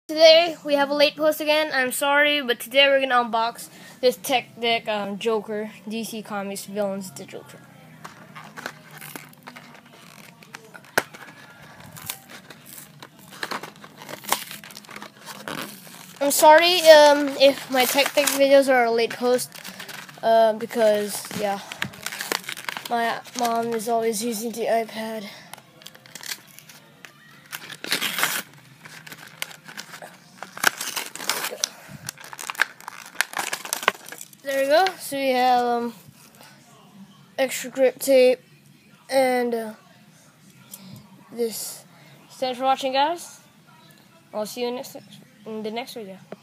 Today we have a late post again. I'm sorry, but today we're gonna unbox this tech deck Joker, DC Comics Villains the Joker. I'm sorry if my tech deck videos are a late post because yeah, my mom is always using the iPad. There we go. So we have extra grip tape and this. Thanks for watching, guys. I'll see you in the next video.